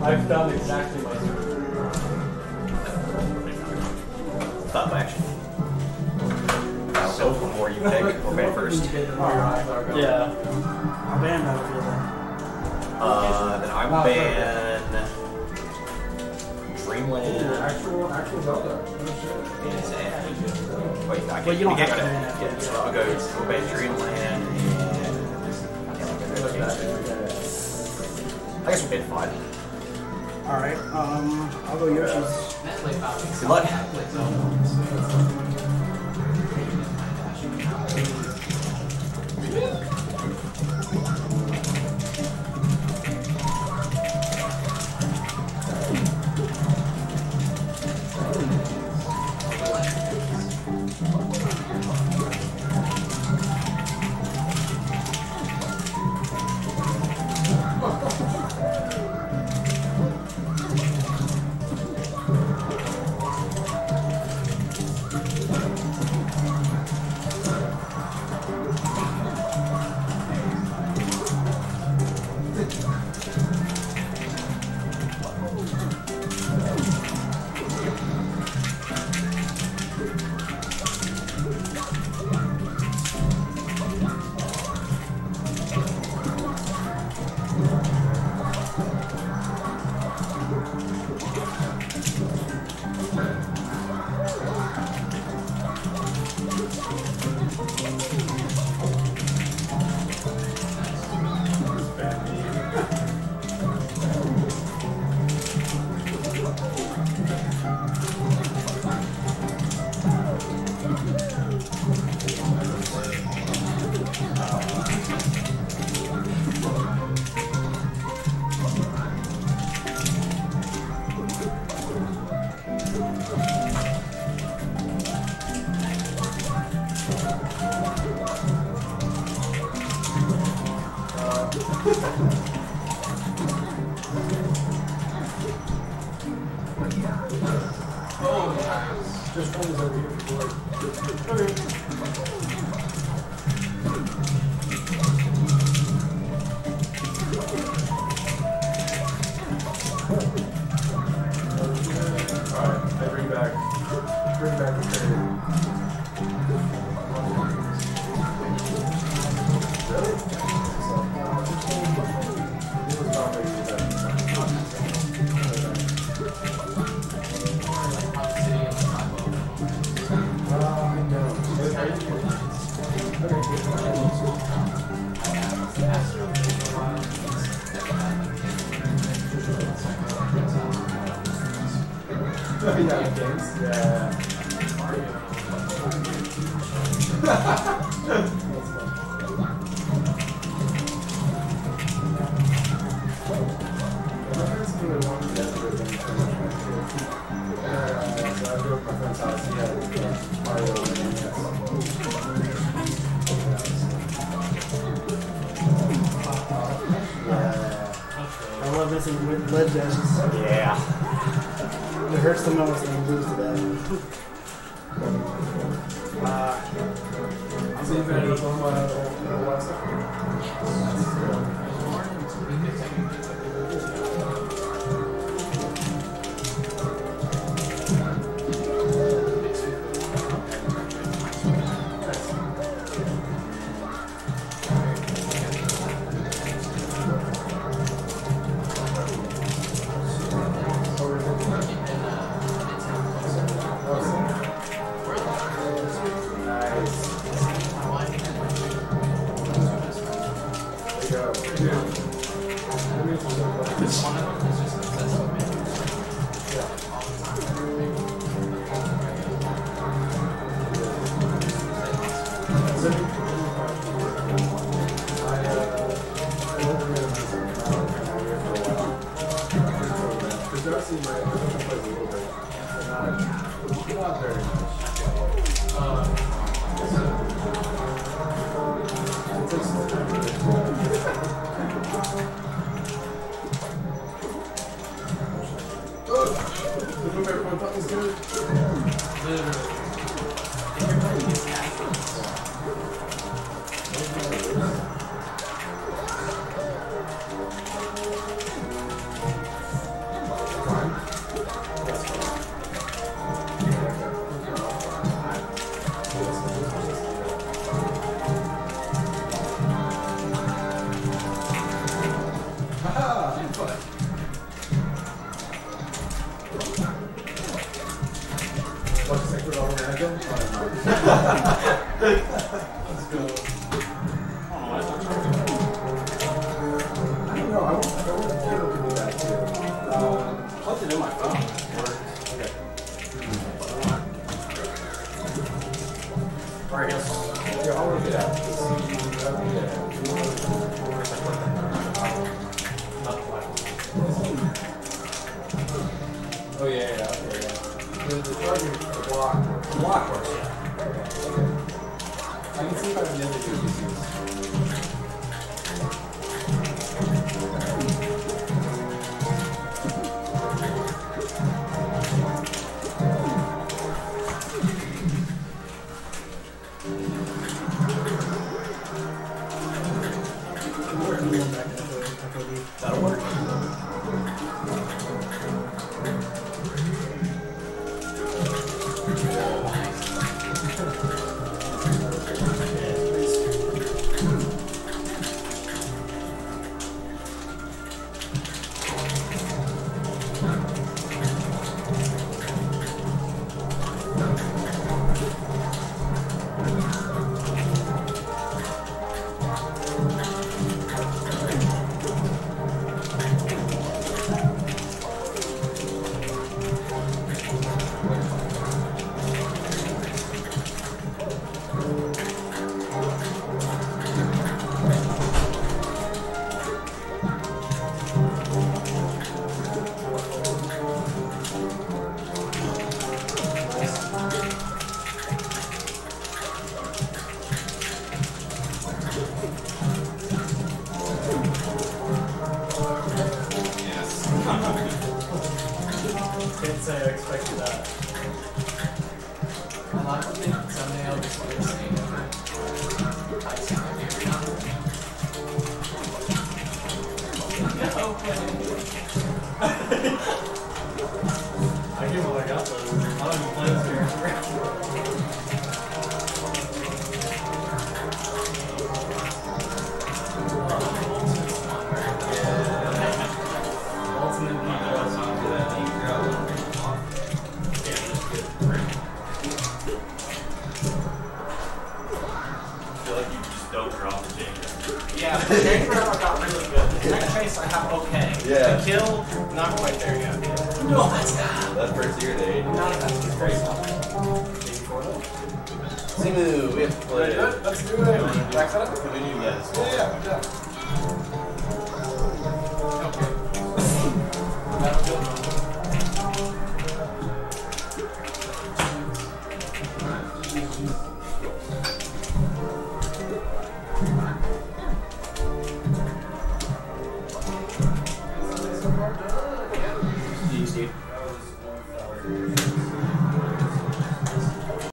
I've done exactly my turn. Stop action. I'll go before you pick or ban first. Yeah. I'll ban Battlefield then. Then I will ban Dreamland. Actual Zelda. Wait, I can't. Well, you don't have to get ban it. it. Yeah, so I'll go ban Dreamland and I guess we'll ban 5. Alright, I'll go Yoshi's. Good luck. Just one is over here before. Okay. Alright, I bring back the trade. Really? It was not very good. Yeah, games. Yeah. I love this with lead dashes. Yeah. It hurts the most when you lose to that. So you've been able to film last Not very much. What's the secret over there? Let's go. I don't know. I wonder if Kindle can do that too. Plugged it in my phone. Okay. Alright, yes. Yeah, I'll work it out. Oh yeah, yeah, okay, yeah. The charging, the block works. The block works, yeah. Okay. I can see if I can get the UPCs. That'll work. Can't say I expected that. I like to think someday I'll just be listening to I sound every now and then. I get what I got though. I don't even play this character. Ultimate Nitro song to that I feel like you just don't drop the Jenga. Yeah, the Jenga round got really good. The tech chase I have okay. Yeah. The kill, not quite there yet. No, that's not. That's first year to 8. Not if that's too crazy. Simu, we have to play. Let's do it. Let's do it. Back that up.